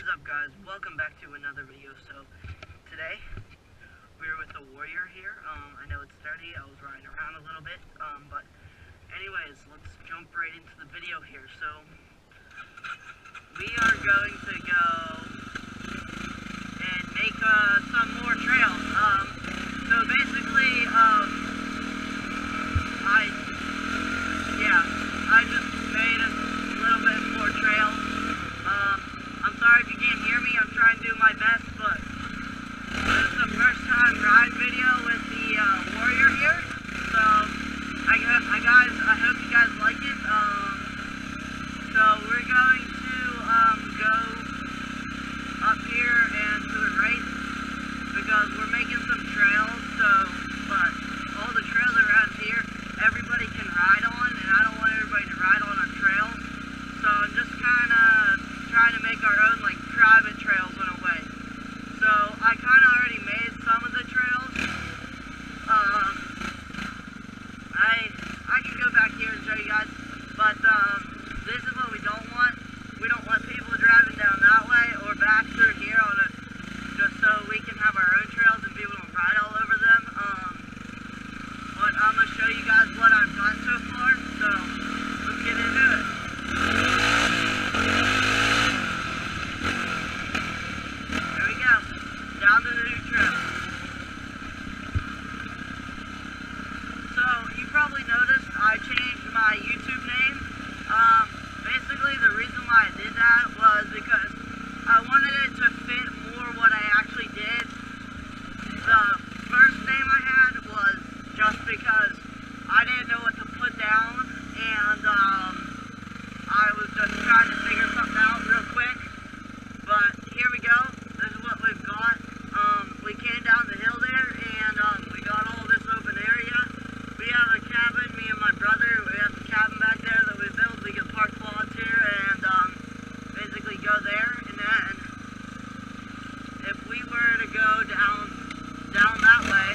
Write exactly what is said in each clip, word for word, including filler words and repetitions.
up, guys? Welcome back to another video. So today we're with a warrior here. Um, I know it's dirty. I was riding around a little bit. Um, but anyways, let's jump right into the video here. So we are going to go and make uh, some more trails. Um, so basically, um, I yeah, I just made a little bit more trails. Um, I'm sorry if you can't hear me. I'm trying to do my best, but this is the first time ride video with the uh, warrior here. So, I, I guys, I hope you guys like it. Um, so we're going to um, go up here and to the right because we're making some trails. So, but all the trails around here, everybody can ride on, and I don't want everybody to ride on our trails. So I'm just kind of trying to make our own like private trails in a way. So I kind of already made some of the trails. Um, I I can go back here and show you guys, but um, this is what we don't want. We don't want people driving down that way or back through here on a, just so we can have our own trails and people don't ride all over them. Um, but I'm gonna show you guys what I've done so far. So let's get into it. There we go, down to the new trail. So, you probably noticed I changed my YouTube name. Um, basically the reason why I did that was because I wanted it to fit more what I actually did. The first name I had was just because I didn't know what to put down, and um, I was just trying to figure something out real quick. But here we go. This is what we've got. Um, we came down the hill there, and um, we got all this open area. We have a cabin, me and my brother. We have a cabin back there that we built. We can park quads here and um, basically go there. And then if we were to go down down that way,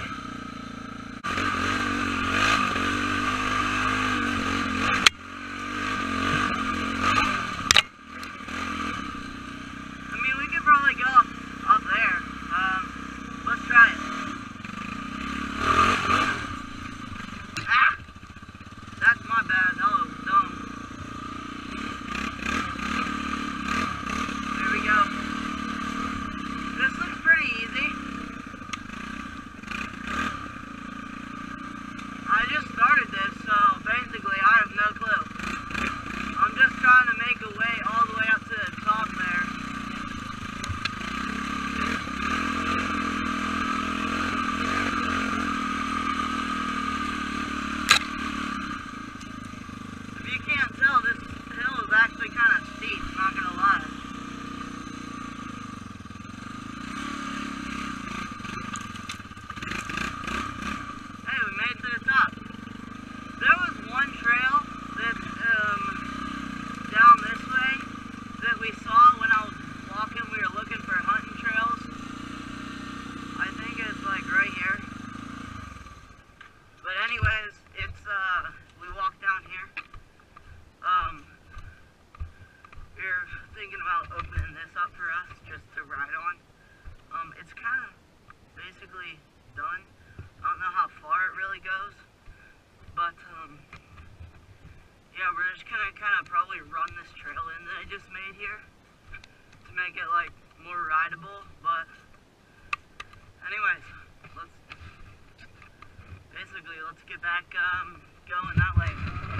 done. I don't know how far it really goes, but um, yeah, we're just gonna kind of probably run this trail in that I just made here to make it like more rideable. But anyways, let's basically let's get back um, going that way.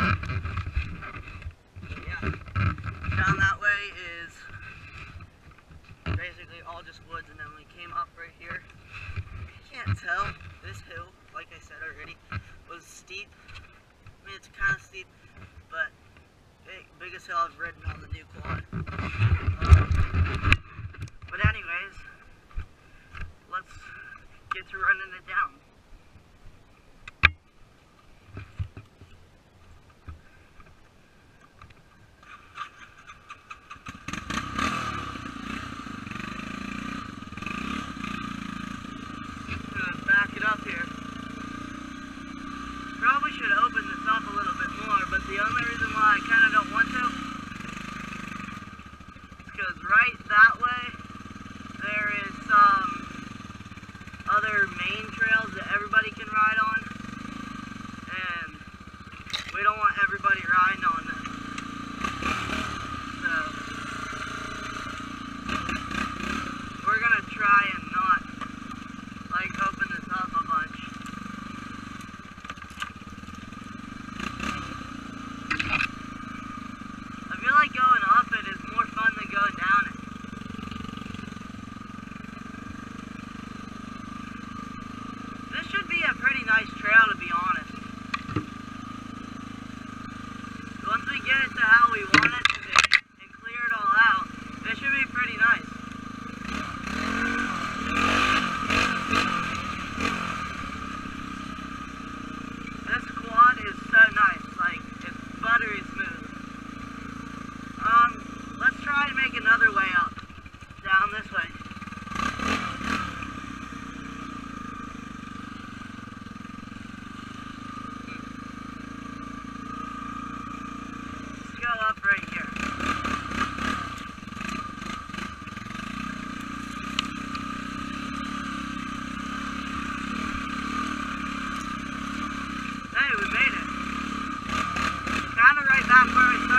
Yeah, down that way is basically all just woods, and then we came up right here. Can't tell, this hill, like I said already, was steep. I mean, it's kind of steep, but big, biggest hill I've ridden on the new quad. Um, but anyways, let's get to running it down. Up here. Probably should open this up a little bit more, but the only reason why I kind of don't want to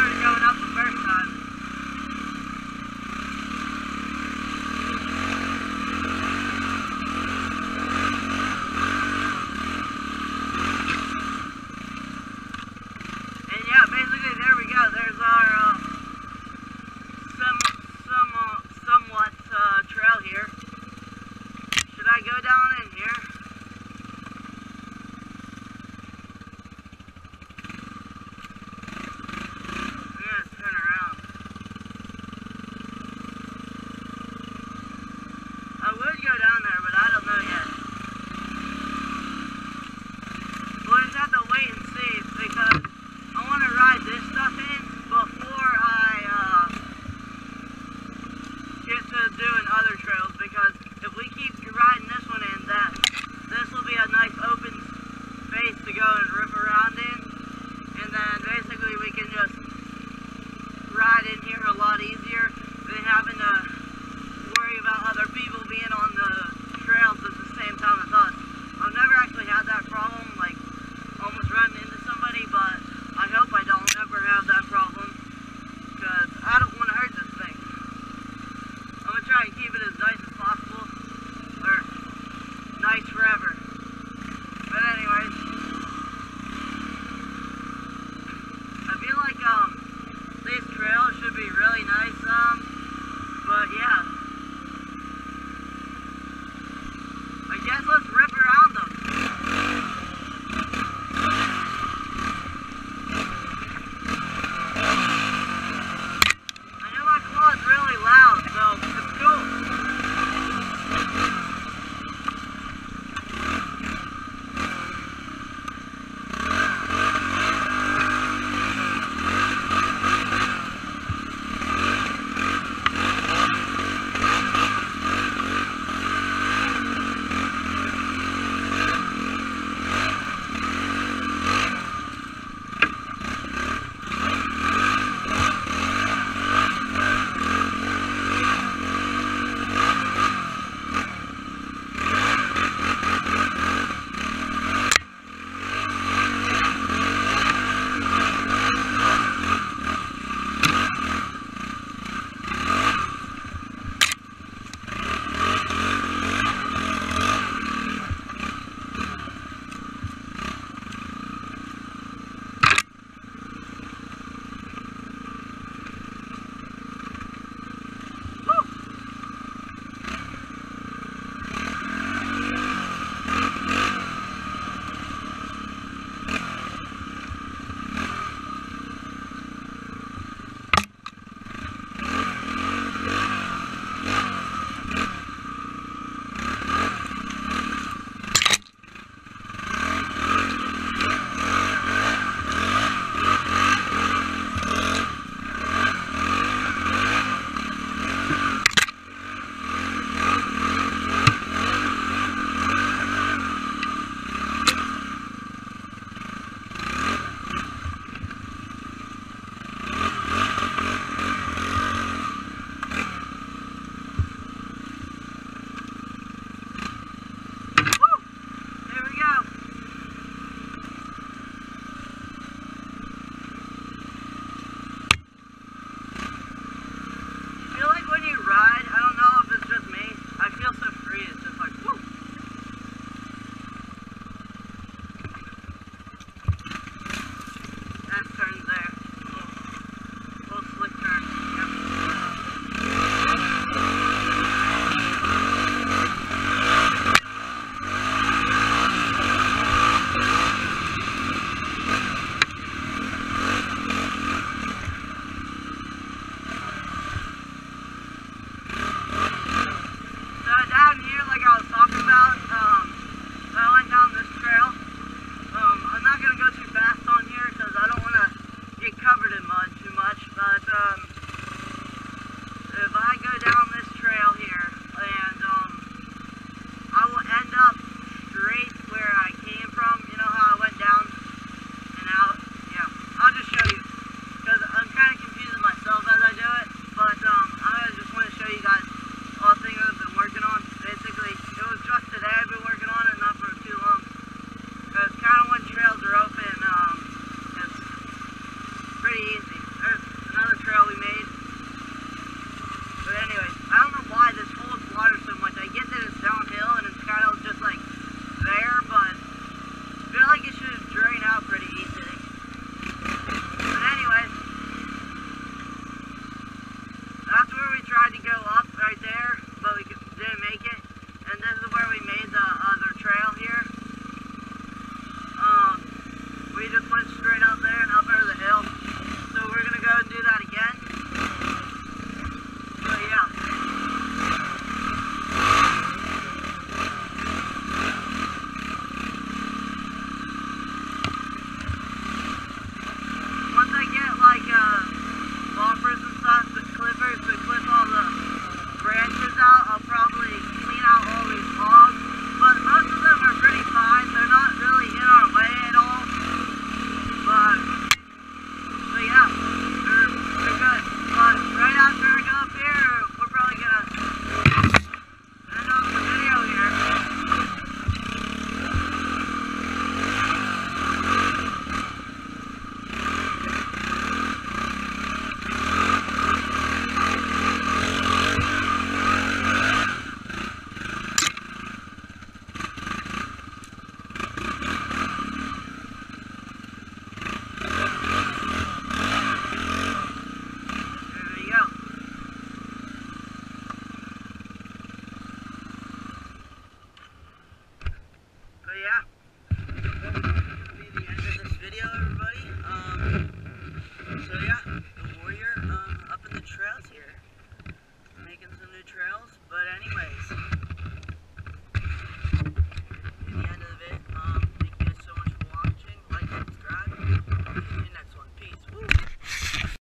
started going up